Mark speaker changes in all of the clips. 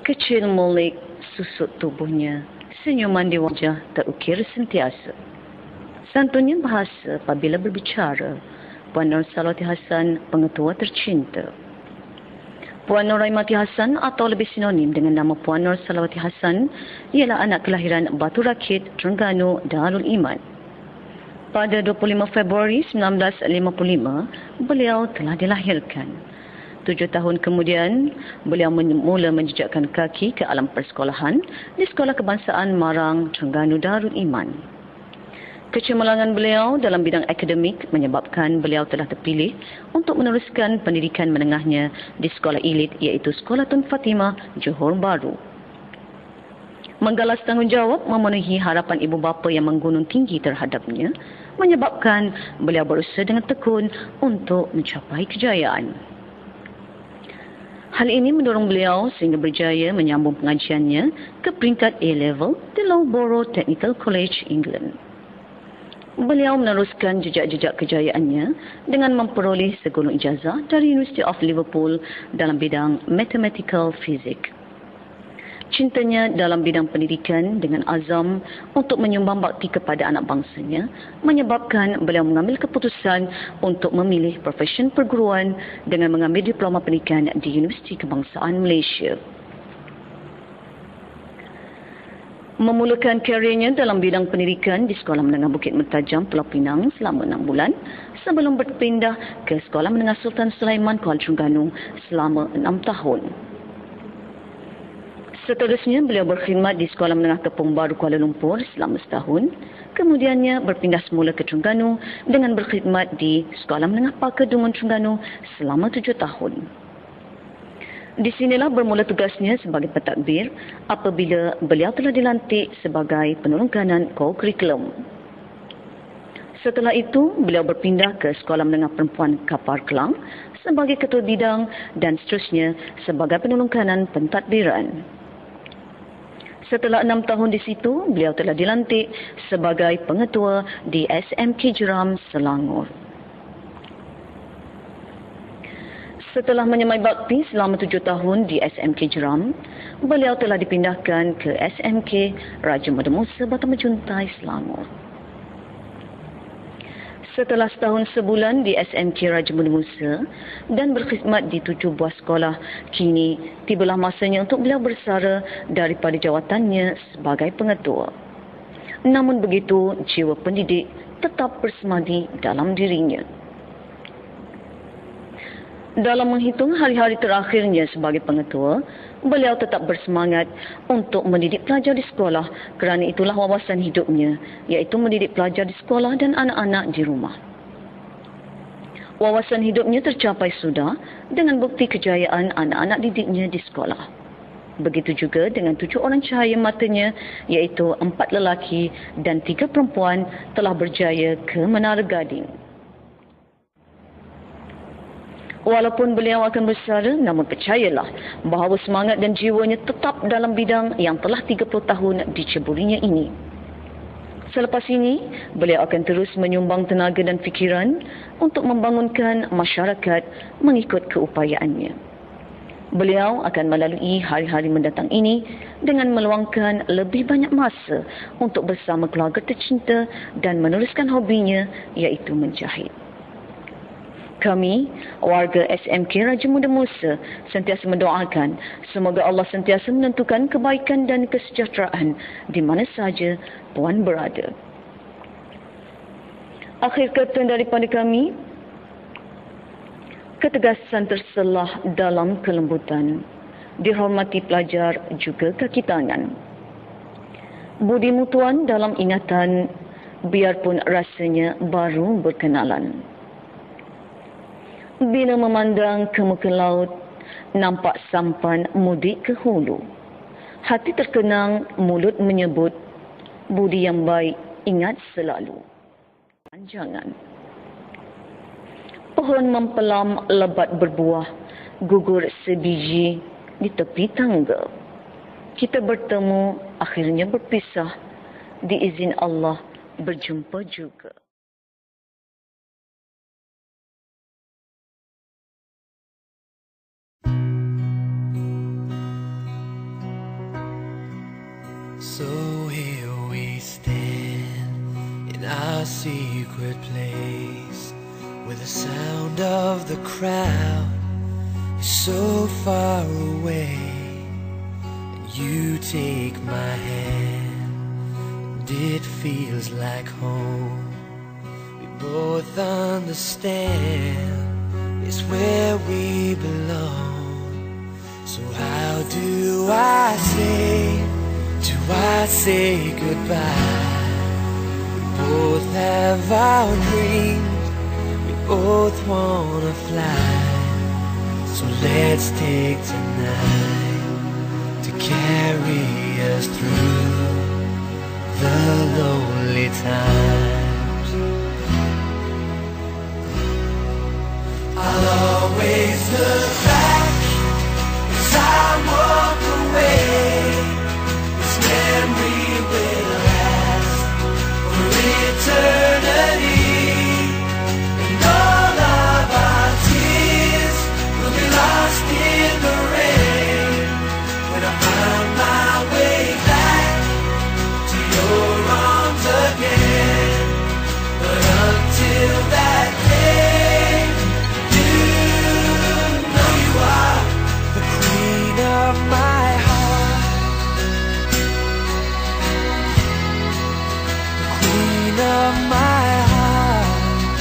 Speaker 1: Kecil Molik susut tubuhnya, senyuman di wajah terukir sentiasa. Santunnya bahasa apabila berbicara, Puan Nur Salawati Hassan, pengetua tercinta. Puan Nur Raimati Hassan atau lebih sinonim dengan nama Puan Nur Salawati Hassan ialah anak kelahiran Batu Rakit, Terengganu, Darul Iman. Pada 25 Februari 1955, beliau telah dilahirkan. 7 tahun kemudian, beliau mula menjejakkan kaki ke alam persekolahan di Sekolah Kebangsaan Marang, Terengganu, Darul Iman. Kecemerlangan beliau dalam bidang akademik menyebabkan beliau telah terpilih untuk meneruskan pendidikan menengahnya di sekolah elit iaitu Sekolah Tun Fatimah, Johor Bahru. Menggalas tanggungjawab memenuhi harapan ibu bapa yang menggunung tinggi terhadapnya menyebabkan beliau berusaha dengan tekun untuk mencapai kejayaan. Hal ini mendorong beliau sehingga berjaya menyambung pengajiannya ke peringkat A-level di Loughborough Technical College, England. Beliau meneruskan jejak-jejak kejayaannya dengan memperoleh segulung ijazah dari University of Liverpool dalam bidang Mathematical Physics. Cintanya dalam bidang pendidikan dengan azam untuk menyumbang bakti kepada anak bangsanya menyebabkan beliau mengambil keputusan untuk memilih profesen perguruan dengan mengambil diploma pendidikan di Universiti Kebangsaan Malaysia. Memulakan karirnya dalam bidang pendidikan di Sekolah Menengah Bukit Mertajam, Pulau Pinang selama 6 bulan sebelum berpindah ke Sekolah Menengah Sultan Sulaiman, Kuala Terengganu selama 6 tahun. Seterusnya, beliau berkhidmat di Sekolah Menengah Tepung Baru, Kuala Lumpur selama setahun. Kemudiannya berpindah semula ke Terengganu dengan berkhidmat di Sekolah Menengah Pakar Dungun Terengganu selama 7 tahun. Di sinilah bermula tugasnya sebagai pentadbir apabila beliau telah dilantik sebagai penolong kanan co-curriculum. Setelah itu, beliau berpindah ke Sekolah Menengah Perempuan Kapar Kelang sebagai ketua bidang dan seterusnya sebagai penolong kanan pentadbiran. Setelah 6 tahun di situ, beliau telah dilantik sebagai pengetua di SMK Jeram, Selangor. Setelah menyemai bakti selama 7 tahun di SMK Jeram, beliau telah dipindahkan ke SMK Raja Muda Musa Batu Menjuntai, Selangor. Setelah setahun sebulan di SMK Raja Muda Musa dan berkhidmat di 7 buah sekolah, kini tibalah masanya untuk beliau bersara daripada jawatannya sebagai pengetua. Namun begitu, jiwa pendidik tetap bersemadi dalam dirinya. Dalam menghitung hari-hari terakhirnya sebagai pengetua, beliau tetap bersemangat untuk mendidik pelajar di sekolah kerana itulah wawasan hidupnya, iaitu mendidik pelajar di sekolah dan anak-anak di rumah. Wawasan hidupnya tercapai sudah dengan bukti kejayaan anak-anak didiknya di sekolah. Begitu juga dengan 7 orang cahaya matanya, iaitu 4 lelaki dan 3 perempuan telah berjaya ke Menara Gading. Walaupun beliau akan bersara, namun percayalah bahawa semangat dan jiwanya tetap dalam bidang yang telah 30 tahun diceburinya ini. Selepas ini, beliau akan terus menyumbang tenaga dan fikiran untuk membangunkan masyarakat mengikut keupayaannya. Beliau akan melalui hari-hari mendatang ini dengan meluangkan lebih banyak masa untuk bersama keluarga tercinta dan meneruskan hobinya, iaitu menjahit. Kami, warga SMK Raja Muda Musa, sentiasa mendoakan semoga Allah sentiasa menentukan kebaikan dan kesejahteraan di mana sahaja Puan berada. Akhir kata daripada kami, ketegasan terselah dalam kelembutan, dihormati pelajar juga kaki tangan. Budi mutuan dalam ingatan, biarpun rasanya baru berkenalan. Bila memandang ke muka laut, nampak sampan mudik ke hulu. Hati terkenang, mulut menyebut, budi yang baik ingat selalu. Panjangan. Pohon mempelam lebat berbuah, gugur sebiji di tepi tangga. Kita bertemu, akhirnya berpisah. Diizin Allah, berjumpa juga.
Speaker 2: secret place where the sound of the crowd is so far away, and you take my hand and it feels like home. We both understand it's where we belong. So how do I say goodbye? Both have our dreams, we both wanna fly. So let's take tonight to carry us through the lonely times. I'll always look back as I walk away. This memory will last for eternity, and all of our tears will be lost in the rain when I find my way back to your arms again. But until that day, you know you are the queen of my heart, the queen of my heart.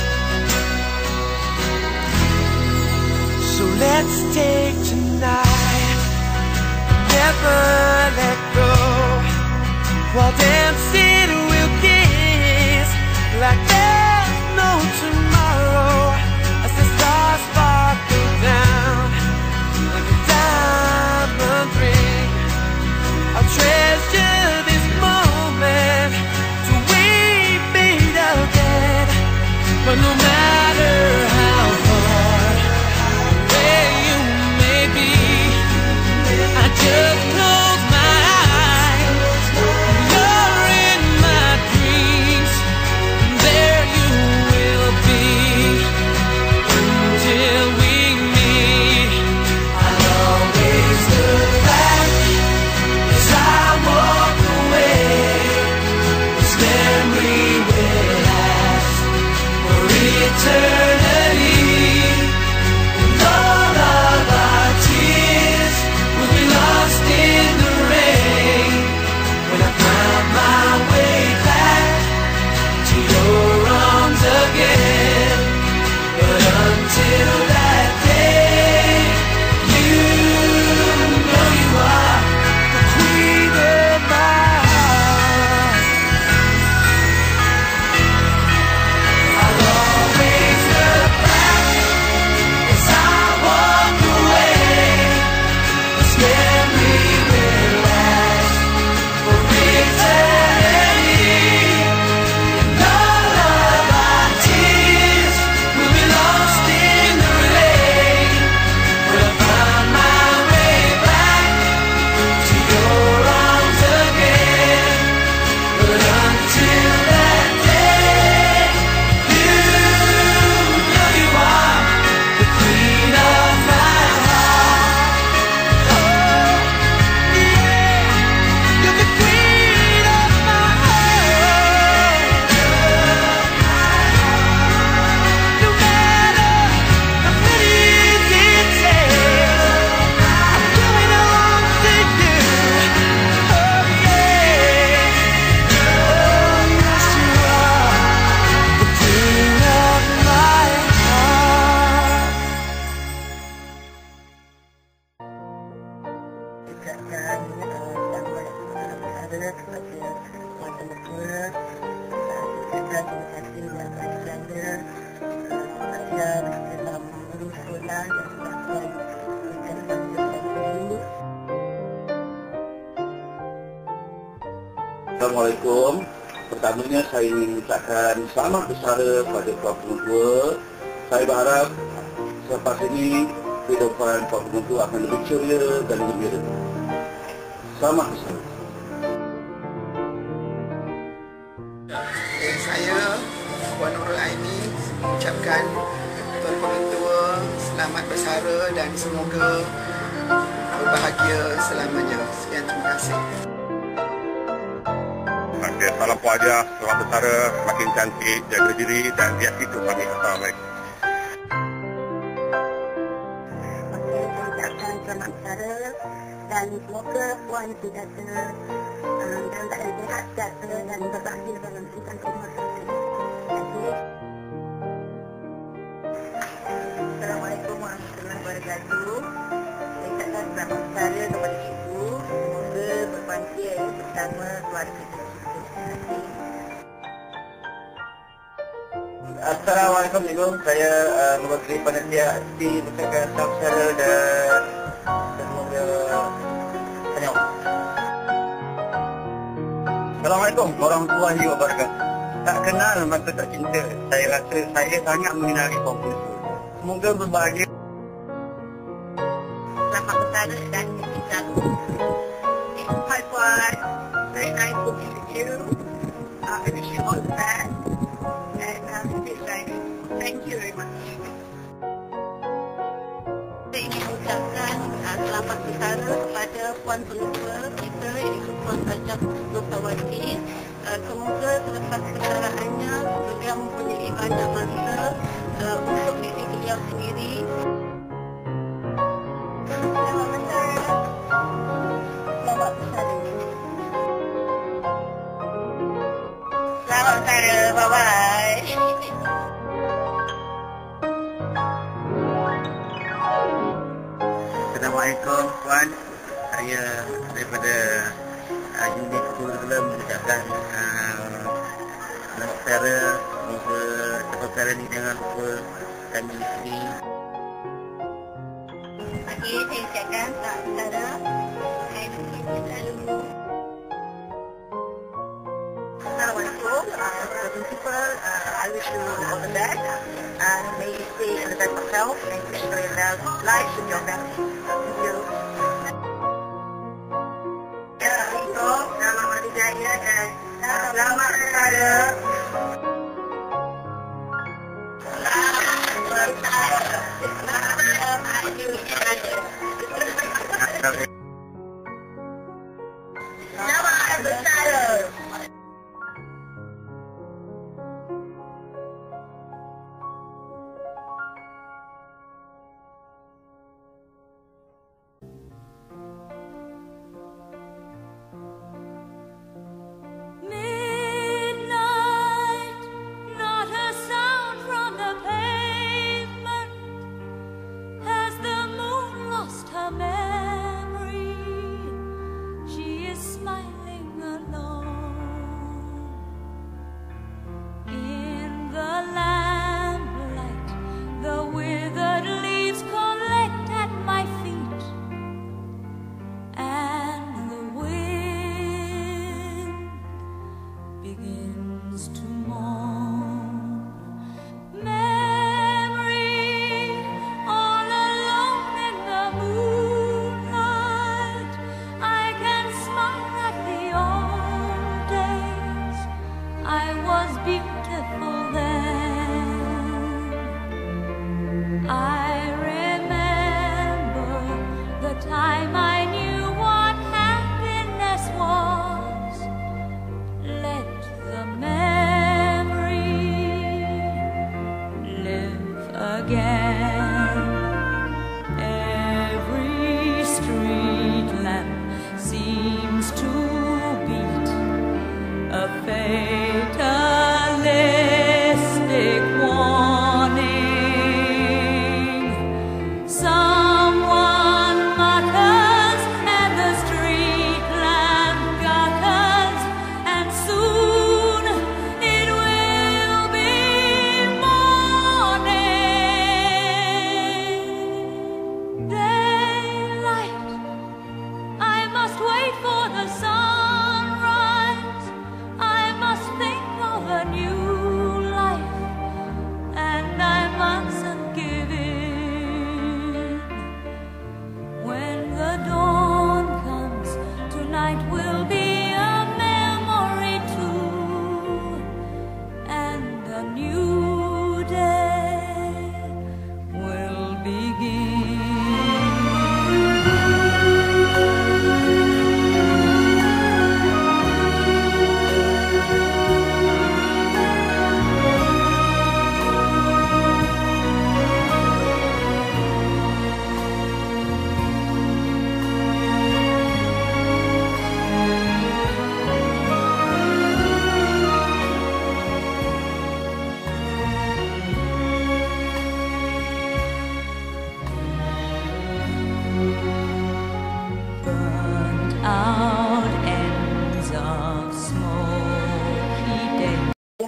Speaker 2: So let's take tonight, never let go, while dancing we'll kiss like there's no tomorrow, as the stars sparkle down like a diamond ring. I'll treasure this moment till we meet again. But no matter how far away you may be, I just close my eyes. You're in my dreams, and there you will be until we meet. I'll always look back as I walk away. This memory will last for eternity, and all of our tears will be lost in the rain when I find my way back to your arms again. But until that day, you know you are the queen of my heart. I'll always look back as I walk away. This memory will last for eternity, and all of our tears will be lost in the rain when I find my way back to your arms again. But until that day, you know you are the queen of my heart. Oh, yeah, you're the queen of my heart. No matter how many it takes, I'm going on to you. Oh, yeah. Oh, yes, you are the queen of my heart.
Speaker 3: Ucapkan selamat berada kepada mata mertua. Ucapkan terima kasih kepada anda ajar dalam berusaha dan melakukan ucapan dulu.
Speaker 4: Assalamualaikum. Pertamanya saya ingin mengucapkan selamat bersara pada Puan Pengetua. Saya berharap selepas ini kehidupan Puan Pengetua akan lebih ceria dan gembira. Selamat bersara.
Speaker 5: Saya Puan Nurul Aini ucapkan Tuan Pengetua selamat bersara dan semoga berbahagia selamanya. Sekian, terima kasih.
Speaker 4: Ya, salam puaja, selamat bersara, makin cantik, jaga diri dan lihat itu kami. Assalamualaikum.
Speaker 3: Okey, saya ucapkan selamat bersara dan semoga Puan sentiasa dalam keadaan sihat, sejahtera dan berbahagia dalam kehidupan rumah tangga. Terima kasih. Assalamualaikum warahmatullahi wabarakatuh. Saya ucapkan selamat bersara kepada ibu. Semoga berbahagia bersama keluarga tercinta. Terima kasih.
Speaker 6: Assalamualaikum Ibu, saya mewakili panitia aksi mengucapkan selamat bersara dan semoga senyum. Assalamualaikum warahmatullahi wabarakatuh. Tak kenal maka tak cinta. Saya rasa saya sangat mengenali Puan. Semoga berbahagia.
Speaker 3: Selamat bersara dan kita. Hi Puan, very nice to meet you. I wish you all the best. Thank you very much. Saya ingin mengucapkan selamat bersara kepada Puan Pengetua kita iaitu Puan Sajak Nurtawati. Semoga selepas persaraannya beliau mempunyai banyak masa untuk diri beliau sendiri. Selamat bersara. Selamat bersara. Selamat bersara. Bye-bye.
Speaker 6: Assalamualaikum Puan. Saya daripada unit kurikulum mengucapkan selamat bersara. Semoga perkara ini jangan lupa kami sendiri.
Speaker 3: Okey, saya ucapkan selamat bersara. Saya selalu. Assalamualaikum. Principal, I wish you all the best. And may you stay in the best of health and enjoy your life with your family. Thank you. Ya, Iko, selamat hari raya dan selamat bersara. Selamat bersara. Selamat hari raya. Selamat bersara.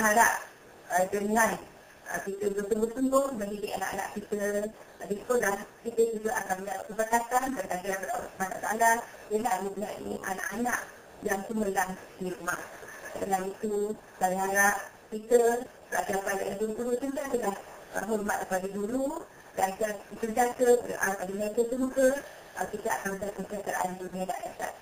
Speaker 3: harap dengan kita betul-betul mendidik anak-anak kita di sekolah, kita juga akan mendapat keberkatan dan agar Allah SWT dengan mempunyai anak-anak yang cemerlang di rumah. Dengan itu, saya harap kita belajar pada dulu juga adalah hormat pada dulu dan kita jaga pada mereka semua, kita akan mendapat kesejahteraan dunia dan akhirat.